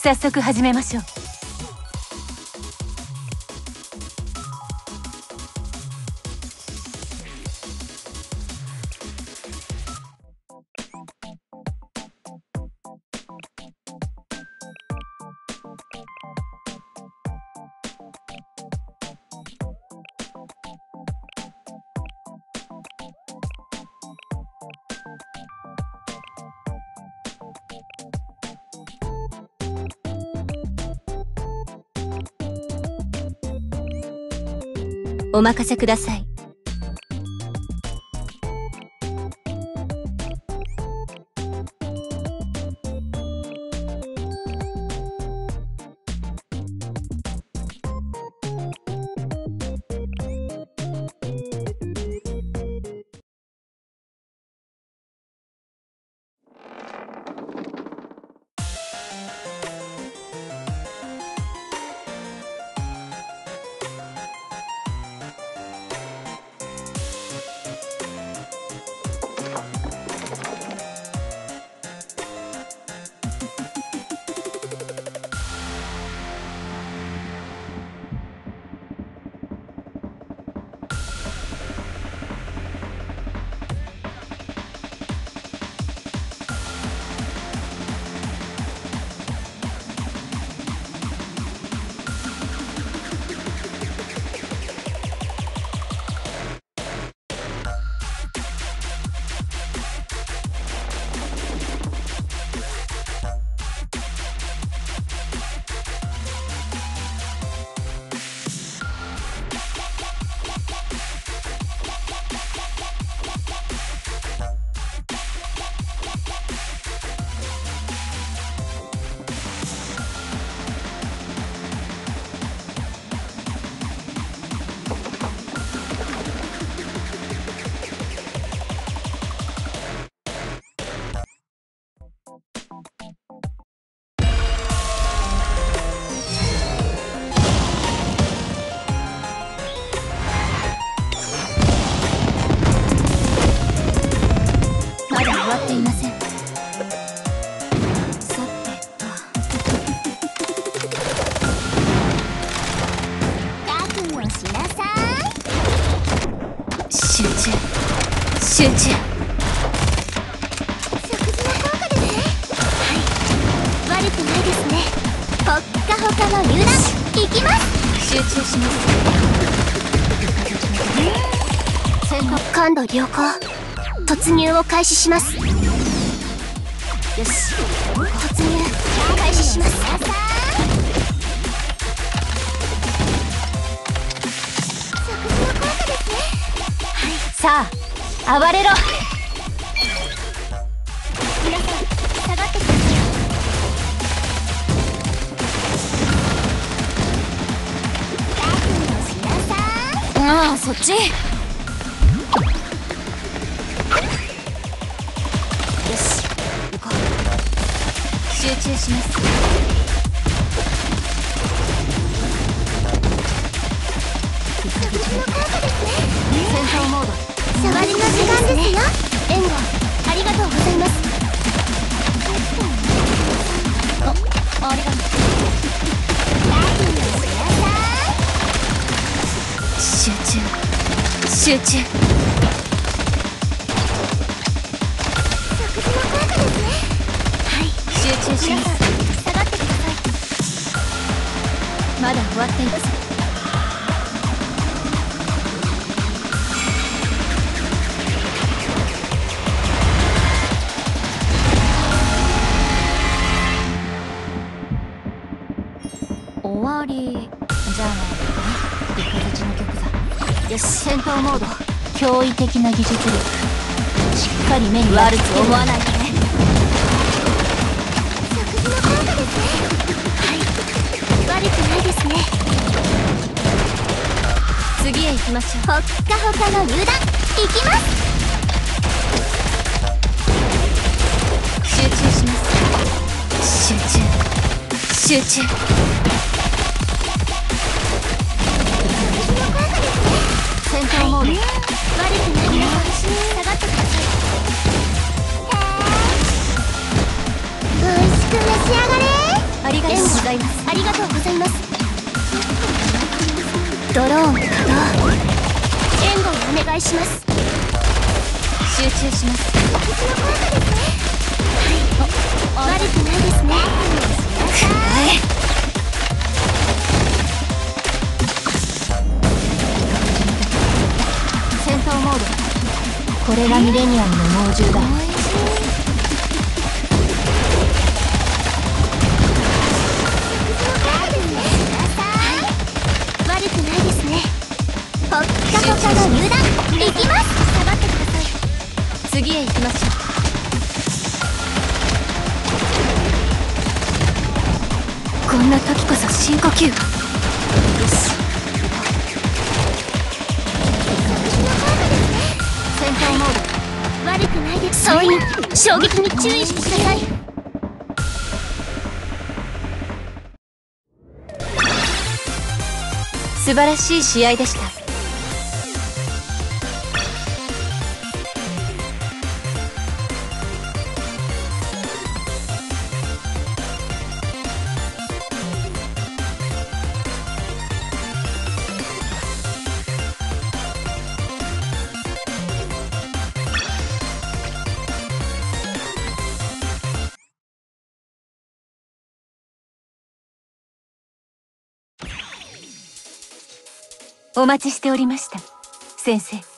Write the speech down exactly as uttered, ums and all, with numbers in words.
早速始めましょう。お任せください。集中。食事の効果ですね。はい、悪くないですね。ほっかほかの入団いきます。集中します。戦闘感度良好。突入を開始します。よし、突入開始します。さあ、暴れろ。皆さん、下がってください。ああ、そっち。よし、行こう。集中します。食事の効果ですね。戦闘モード。触りの時間ですよ。援護ありがとうございます。あ、ありがとう。集中集中。食事の効果ですね。はい、集中します。下がってください。まだ終わっていません。終わりじゃないかな。イカズチの曲だ。よし、戦闘モード。驚異的な技術力。しっかり目に悪く思わないでね。食事の効果ですね。はい、悪くないですね。次へ行きましょう。ほっかほかの入団行きます。集中します。集中集中。戦闘モード。悪くないよ。下がってください。へー、おいしく召し上がれ。ありがとう。 ございます。ありがとうございます。ドローン稼働。援護をお願いします。集中します。はい、悪くないですね。戦闘モード。これがミレニアムの猛獣だ。悪くないですね。ほっかほかの油断。行きます。下がってください。次へ行きましょう。こんな時こそ深呼吸。よし。戦闘モード。悪くないです。そういう衝撃に注意してください。素晴らしい試合でした。お待ちしておりました、先生。